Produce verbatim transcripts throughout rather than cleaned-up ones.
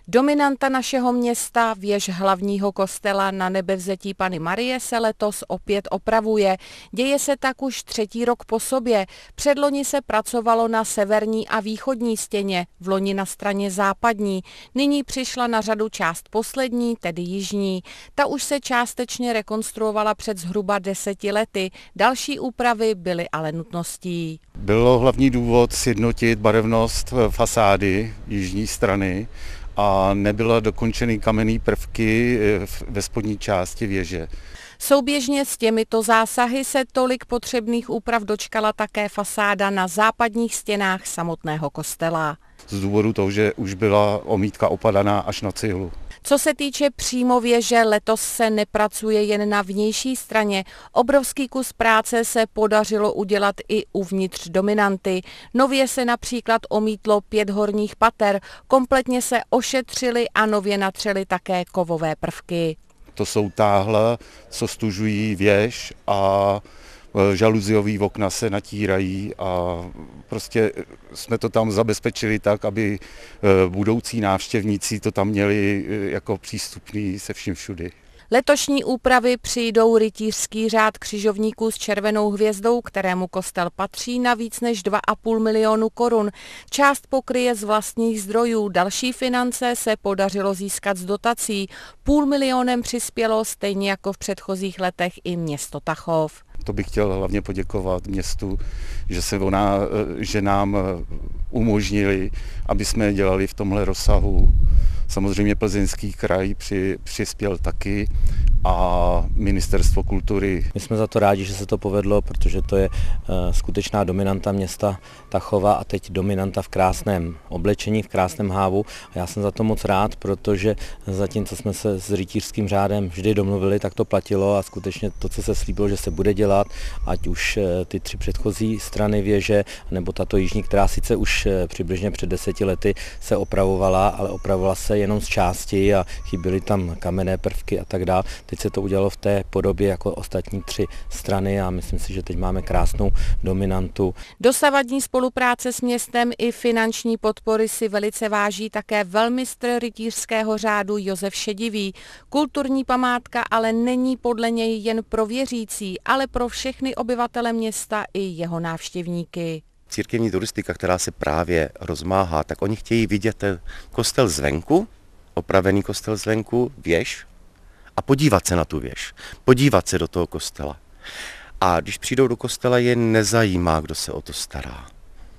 Dominanta našeho města, věž hlavního kostela Na Nebevzetí Panny Marie, se letos opět opravuje. Děje se tak už třetí rok po sobě. Předloni se pracovalo na severní a východní stěně, vloni na straně západní. Nyní přišla na řadu část poslední, tedy jižní. Ta už se částečně rekonstruovala před zhruba deseti lety. Další úpravy byly ale nutností. Bylo hlavní důvod sjednotit barevnost fasády jižní strany a nebyla dokončeny kamenné prvky ve spodní části věže. Souběžně s těmito zásahy se tolik potřebných úprav dočkala také fasáda na západních stěnách samotného kostela. Z důvodu toho, že už byla omítka opadaná až na cihlu. Co se týče přímo věže, letos se nepracuje jen na vnější straně. Obrovský kus práce se podařilo udělat i uvnitř dominanty. Nově se například omítlo pět horních pater, kompletně se ošetřily a nově natřely také kovové prvky. To jsou táhla, co stužují věž, a žaluziový okna se natírají a prostě jsme to tam zabezpečili tak, aby budoucí návštěvníci to tam měli jako přístupný se vším všudy. Letošní úpravy přijdou rytířský řád křižovníků s červenou hvězdou, kterému kostel patří, na víc než dva a půl milionu korun. Část pokryje z vlastních zdrojů, další finance se podařilo získat z dotací. Půl milionem přispělo stejně jako v předchozích letech i město Tachov. To bych chtěl hlavně poděkovat městu, že, se ona, že nám umožnili, aby jsme dělali v tomhle rozsahu. Samozřejmě Plzeňský kraj při, přispěl taky a Ministerstvo kultury. My jsme za to rádi, že se to povedlo, protože to je uh, skutečná dominanta města Tachova a teď dominanta v krásném oblečení, v krásném hávu. A já jsem za to moc rád, protože zatímco jsme se s rytířským řádem vždy domluvili, tak to platilo a skutečně to, co se slíbilo, že se bude dělat, ať už uh, ty tři předchozí strany věže, nebo tato jižní, která sice už uh, přibližně před deseti lety se opravovala, ale opravovala se jenom z části a chyběly tam kamenné prvky a tak dále. Teď se to udělalo v té podobě jako ostatní tři strany a myslím si, že teď máme krásnou dominantu. Dosavadní spolupráce s městem i finanční podpory si velice váží také velmistr rytířského řádu Josef Šedivý. Kulturní památka ale není podle něj jen pro věřící, ale pro všechny obyvatele města i jeho návštěvníky. Církevní turistika, která se právě rozmáhá, tak oni chtějí vidět ten kostel zvenku, opravený kostel zvenku, věž, a podívat se na tu věž, podívat se do toho kostela. A když přijdou do kostela, je nezajímá, kdo se o to stará.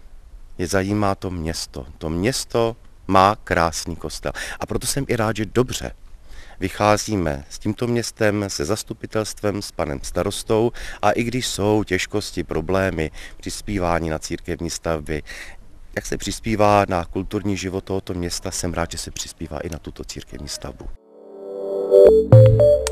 Je zajímá to město. To město má krásný kostel. A proto jsem i rád, že dobře vycházíme s tímto městem, se zastupitelstvem, s panem starostou, a i když jsou těžkosti, problémy, přispívání na církevní stavby, jak se přispívá na kulturní život tohoto města, jsem rád, že se přispívá i na tuto církevní stavbu.